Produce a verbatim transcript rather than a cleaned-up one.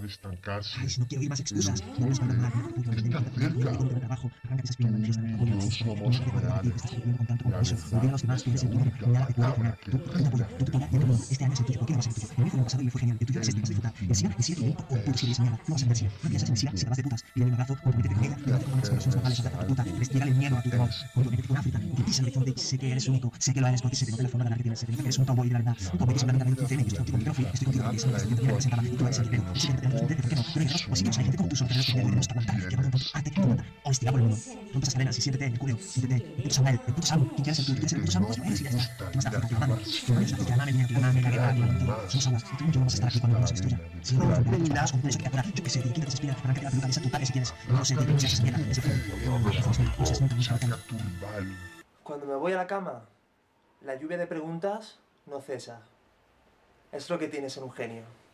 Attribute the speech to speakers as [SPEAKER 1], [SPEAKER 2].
[SPEAKER 1] de estancarse.
[SPEAKER 2] Ay, si no quiero oír más excusas. No les mando nada.
[SPEAKER 1] Está cerca.
[SPEAKER 2] Trabajo. Arráncate esa espina manifiesta.
[SPEAKER 1] No somos reales.
[SPEAKER 2] Estás perdiendo con tanto
[SPEAKER 1] La
[SPEAKER 2] compromiso.
[SPEAKER 1] verdad
[SPEAKER 2] Olvida a los demás, tienes el tuyo.
[SPEAKER 1] única
[SPEAKER 2] Nada te puede
[SPEAKER 1] palabra
[SPEAKER 2] detener.
[SPEAKER 1] que
[SPEAKER 2] Tú, tú, tu polla, tú, tu polla, y el mundo. Este año es el tuyo. ¿Por qué no va a ser el tuyo? El mío fue el año pasado y me fue genial. El tuyo es este, vas a disfrutar. El SIDA, el SIDA, el puto puto SIDA, mierda. No vas a ver SIDA. No piensas en el SIDA, si te vas de putas. Y dale un abrazo, comprométete con ella. Comprométete con las personas normales, a tu puta. Respírale el miedo a tu dragón. Comprométete con África. Y pisa el horizonte. Sé que eres único. Sé que lo eres porque se te nota la forma de ganar que tienes. Se te nota que eres un tomboy de la verdad. Un tomboy que simplemente ha tenido quince años. Estoy contigo porque no fui. Estoy contigo porque esa que te presentaba. Y tú eres el guerrero. Y si te representas, ¿por qué no? Pero hay o sitios, hay gente como tú, son guerreros que no está aguantar. Que no te arte que te mata. O estirar por el mundo. Rompe esas cadenas y siéntete en el culeo. Siéntete el puto Samuel, el puto Samu. ¿Quién quieres ser tú? ¿Quieres ser el puto Samu? Pues lo eres y ya está. ¿Qué más da? Que la mame. Que la mame, que la mame, la guerra, la mentira. Somos aguas. Y tú y yo vamos a estar aquí cuando vamos a destruir. Si no, no te das con esa criatura. Yo que sé, quítate esa espina. Arráncate la peluca, besa a tu padre si quieres. No sé, no seas esa mierda. Ese fue. No seas nunca buscar la
[SPEAKER 3] Cuando me voy a la cama, la lluvia de preguntas no cesa. Es lo que tienes en un genio.